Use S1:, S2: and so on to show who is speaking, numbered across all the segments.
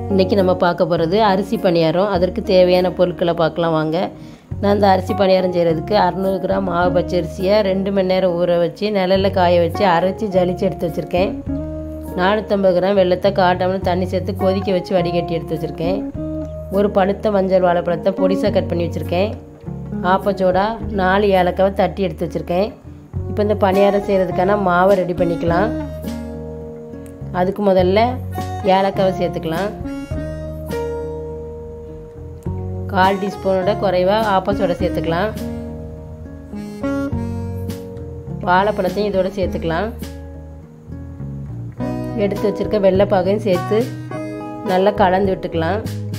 S1: இன்றைக்கி நம்ம பார்க்க போகிறது அரிசி பணியாரம். அதற்கு தேவையான பொருட்களை பார்க்கலாம் வாங்க. நான் இந்த அரிசி பணியாரம் செய்கிறதுக்கு 600 கிராம் மாவு பச்சரிசியை 2 மணி நேரம் ஊற வச்சு நிழலில் காய வச்சு அரைச்சி ஜலிச்சு எடுத்து வச்சுருக்கேன். 450 கிராம் வெல்லத்தை காட்டாமல் தண்ணி சேர்த்து கொதிக்க வச்சு வடிகட்டி எடுத்து வச்சுருக்கேன். ஒரு பழுத்த மஞ்சள் வாழைப்பழத்தை பொடிசாக கட் பண்ணி வச்சுருக்கேன். ஆப்பச்சோடா 4 ஏலக்காவை தட்டி எடுத்து வச்சுருக்கேன். இப்போ இந்த பணியாரம் செய்கிறதுக்கான மாவை ரெடி பண்ணிக்கலாம். அதுக்கு முதல்ல ஏலக்காவை சேர்த்துக்கலாம். 1/4 டீஸ்பூனோட குறைவாக ஆப்பச்சோடா சேர்த்துக்கலாம். வாழைப்பழத்தையும் இதோட சேர்த்துக்கலாம். எடுத்து வச்சுருக்க வெள்ளைப்பாகையும் சேர்த்து நல்லா கலந்து விட்டுக்கலாம்.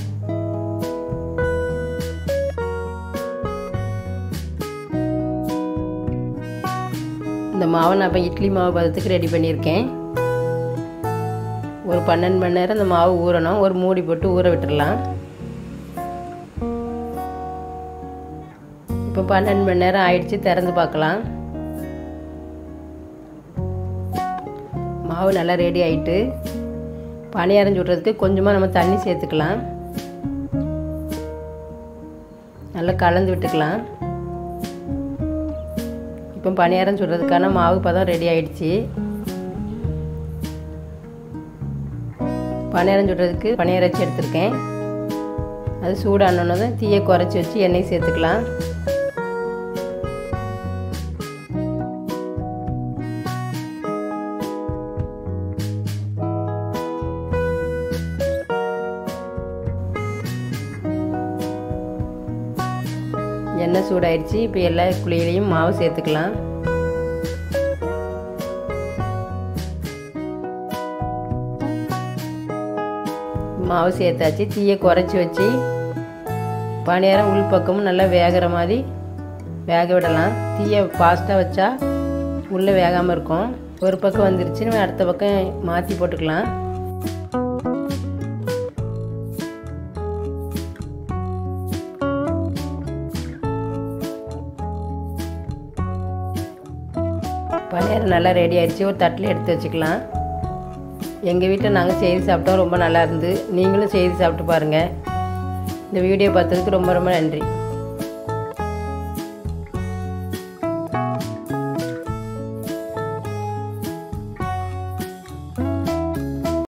S1: இந்த மாவை நான் இப்போ இட்லி மாவு பதத்துக்கு ரெடி பண்ணியிருக்கேன். ஒரு 12 மணி நேரம் இந்த மாவு ஊறணும். ஒரு மூடி போட்டு ஊற விட்டுடலாம். இப்போ 12 மணி நேரம் ஆயிடுச்சு. திறந்து பார்க்கலாம். மாவு நல்லா ரெடி ஆகிட்டு பணியாரம் சுடுறதுக்கு கொஞ்சமாக நம்ம தண்ணி சேர்த்துக்கலாம். நல்லா கலந்து விட்டுக்கலாம். இப்போ பணியாரம் சுடுறதுக்கான மாவு பதம் ரெடி ஆகிடுச்சு. பணியாரம் சுடுறதுக்கு பணியாரம் வச்சு எடுத்துருக்கேன். அது சூடானோன்னு தீயை குறைச்சி வச்சு எண்ணெய் சேர்த்துக்கலாம். எண்ணெய் சூடாயிடுச்சு. இப்போ எல்லா குழியிலையும் மாவு சேர்த்துக்கலாம். மாவு சேர்த்தாச்சு. தீயை குறைச்சி வச்சு பணியாரம் உள் பக்கமும் நல்லா வேகிற மாதிரி வேக விடலாம். தீயை ஃபாஸ்ட்டாக வச்சா உள்ளே வேகாமல் இருக்கும். ஒரு பக்கம் வந்துருச்சு, நம்ம அடுத்த பக்கம் மாற்றி போட்டுக்கலாம். பணியாரம் நல்லா ரெடி ஆயிடுச்சு. ஒரு தட்டில் எடுத்து வச்சுக்கலாம். எங்கள் வீட்டில் நாங்கள் செய்து சாப்பிட்டோம். ரொம்ப நல்லா இருந்து. நீங்களும் செய்து சாப்பிட்டு பாருங்கள். இந்த வீடியோ பார்த்ததுக்கு ரொம்ப ரொம்ப நன்றி.